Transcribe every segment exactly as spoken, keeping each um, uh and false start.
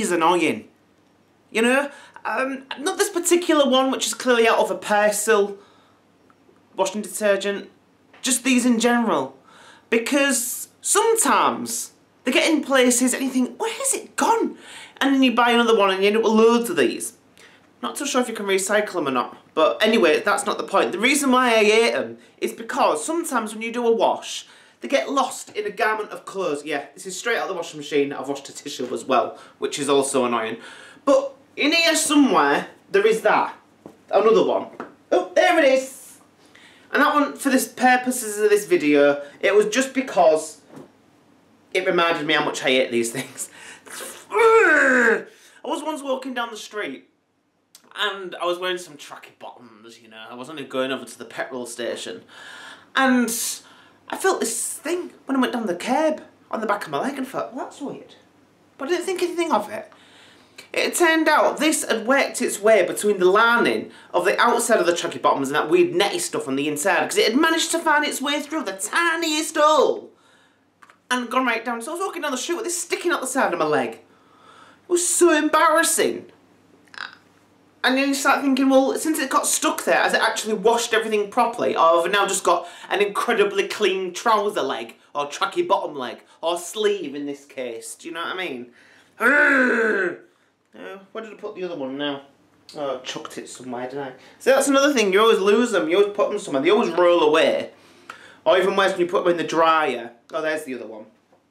is annoying. You know? Um, not this particular one, which is clearly out of a Persil washing detergent. Just these in general. Because sometimes they get in places and you think, where has it gone? And then you buy another one and you end up with loads of these. Not too sure if you can recycle them or not. But anyway, that's not the point. The reason why I hate them is because sometimes when you do a wash, they get lost in a garment of clothes. Yeah, this is straight out of the washing machine. I've washed a tissue as well, which is also annoying. But in here somewhere, there is that. Another one. Oh, there it is. And that one, for the purposes of this video, it was just because it reminded me how much I hate these things. I was once walking down the street and I was wearing some tracky bottoms, you know. I was only going over to the petrol station. And I felt this thing when I went down the curb on the back of my leg and thought, well, that's weird. But I didn't think anything of it. It turned out this had worked its way between the lining of the outside of the tracky bottoms and that weird netty stuff on the inside, because it had managed to find its way through the tiniest hole and gone right down. So I was walking down the street with this sticking out the side of my leg. It was so embarrassing. And then you start thinking, well, since it got stuck there, has it actually washed everything properly? Or have I now just got an incredibly clean trouser leg, or tracky bottom leg, or sleeve in this case? Do you know what I mean? Urgh! Oh, where did I put the other one now? Oh, I chucked it somewhere, didn't I? So that's another thing, you always lose them, you always put them somewhere, they always roll away. Or even worse when you put them in the dryer. Oh, there's the other one.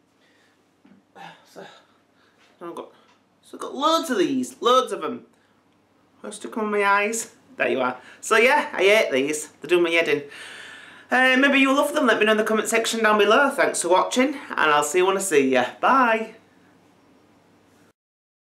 So I've got, so I've got loads of these, loads of them. I stuck them on my eyes. There you are. So yeah, I hate these, they're doing my head in. Uh, maybe you love them, let me know in the comment section down below. Thanks for watching, and I'll see you when I see you. Bye!